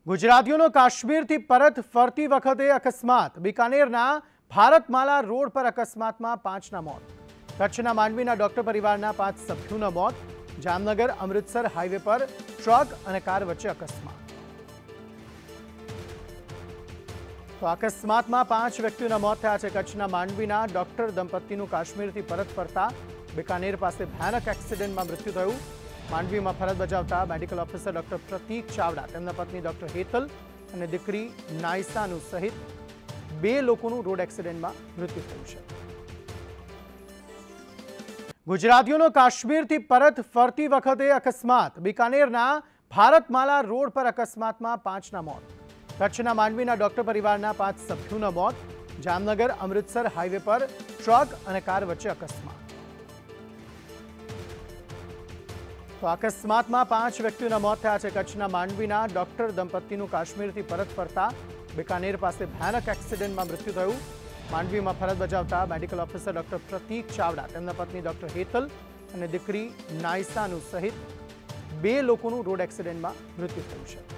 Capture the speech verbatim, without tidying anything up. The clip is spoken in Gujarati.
ગુજરાતીઓનો કાશ્મીરથી પરત ફરતી વખતે અકસ્માત। બીકાનેરના ભારતમાલા રોડ પર અકસ્માતમાં પાંચના મોત। કચ્છના માંડવીના ડોક્ટર પરિવારના પાંચ સભ્યોના મોત। જામનગર અમૃતસર હાઈવે પર ટ્રક અને કાર વચ્ચે અકસ્માત। તો અકસ્માતમાં પાંચ વ્યક્તિઓના મોત થયા છે। કચ્છના માંડવીના ડોક્ટર દંપતીનું કાશ્મીરથી પરત ફરતા બીકાનેર પાસે ભયાનક એક્સિડન્ટમાં મૃત્યુ થયું। માંડવીમાં ફરજ બજાવતા મેડિકલ ઓફિસર ડોક્ટર પ્રતીક ચાવડા, તેમના પત્ની ડોક્ટર હેતલ અને દીકરી નાયસાનું સહિત બે લોકોનું રોડ એક્સિડન્ટમાં મૃત્યુ થયું છે। ગુજરાતીઓનો કાશ્મીરથી પરત ફરતી વખતે અકસ્માત। બીકાનેરના ભારતમાલા રોડ પર અકસ્માતમાં પાંચના મોત। કચ્છના માંડવીના ડોક્ટર પરિવારના પાંચ સભ્યોના મોત। જામનગર અમૃતસર હાઈવે પર ટ્રક અને કાર વચ્ચે અકસ્માત। તો અકસ્માતમાં પાંચ વ્યક્તિઓના મોત થયા છે। કચ્છના માંડવીના ડોક્ટર દંપતીનું કાશ્મીરથી પરત ફરતા બીકાનેર પાસે ભયાનક એક્સિડન્ટમાં મૃત્યુ થયું। માંડવીમાં ફરજ બજાવતા મેડિકલ ઓફિસર ડોક્ટર પ્રતીક ચાવડા, તેમના પત્ની ડોક્ટર હેતલ અને દીકરી નાયસાનું સહિત બે લોકોનું રોડ એક્સિડન્ટમાં મૃત્યુ થયું છે।